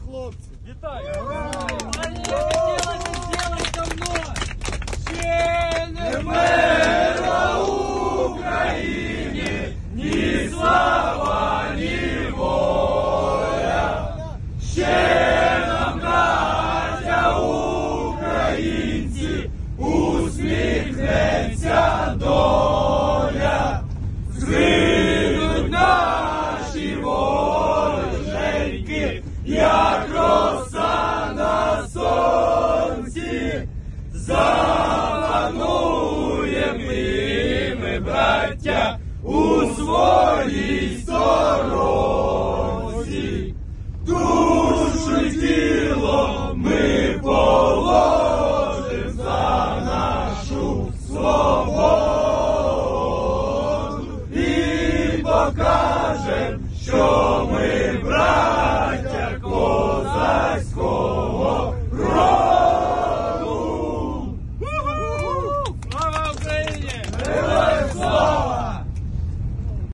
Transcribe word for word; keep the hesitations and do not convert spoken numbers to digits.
хлопці! Вітаю! А не хотілося зробити давно! Ще не мира Україні, ні слава, ні воля. Ще нам, браття українці, усміхнеться доля. Згинуть наші вороженьки, як роса на сонці. Запануєм і ми, браття, у своїй сторонці. Душу й тіло ми положим за нашу свободу і покажем, що